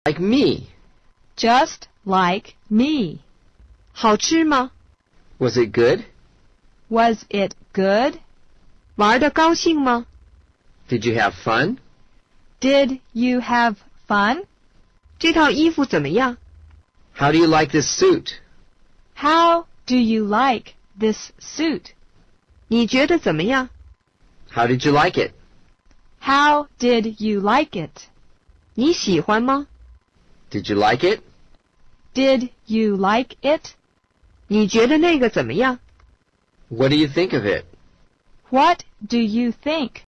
Like me. Just like me. 好吃吗？ Was it good? Was it good? 玩得高兴吗？ Did you have fun? Did you have fun? 这套衣服怎么样？ How do you like this suit? How do you like this suit? 你觉得怎么样？ How did you like it? How did you like it? 你喜欢吗？ Did you like it? Did you like it? 你觉得那个怎么样？ What do you think of it? What do you think